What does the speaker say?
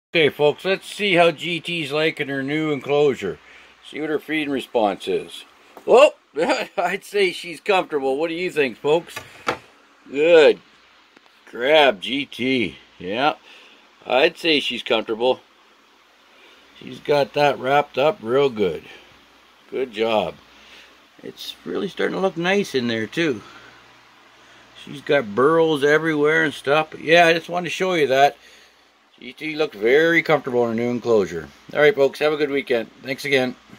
Okay, folks, let's see how GT's liking her new enclosure. See what her feeding response is. Oh, I'd say she's comfortable. What do you think, folks? Good. Grab, GT. Yeah, I'd say she's comfortable. She's got that wrapped up real good. Good job. It's really starting to look nice in there, too. She's got burrows everywhere and stuff. But yeah, I just wanted to show you that. GT looked very comfortable in her new enclosure. Alright, folks, have a good weekend. Thanks again.